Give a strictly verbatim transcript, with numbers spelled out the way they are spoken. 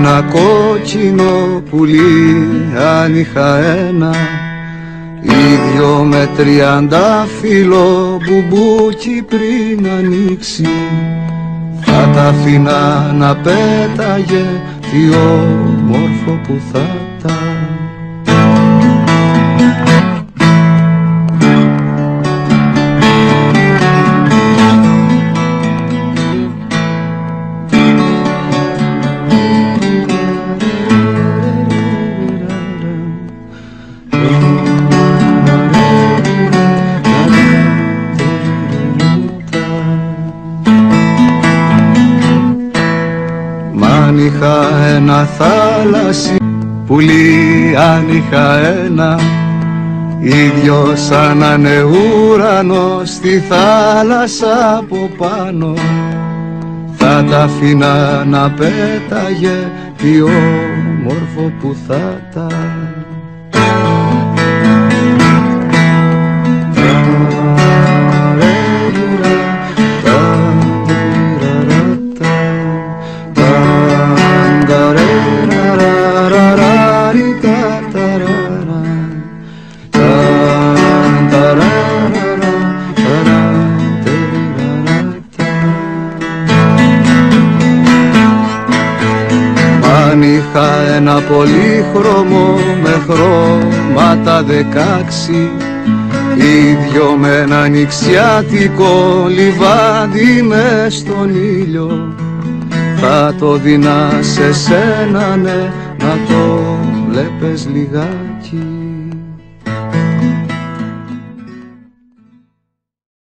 ένα κόκκινο πουλί αν είχα ένα, ίδιο με τριαντάφυλλο μπουμπούκι πριν ανοίξει, θα τα αφήνα να πέταγε, τι όμορφο που θα ήταν. Αν είχα ένα θάλασσι πουλί, αν είχα ένα, ίδιο σαν να είναι ουρανός στη θάλασσα από πάνω, θα τα αφήνα να πέταγε, τι όμορφο που θα ήταν. Αν είχα ένα πολύχρωμο με χρώματα δεκάξι, ίδιο με ένα νηξιάτικο λιβάδι μες στον ήλιο, θα το δίνα σε σένα, ναι, να το βλέπεις λιγάκι.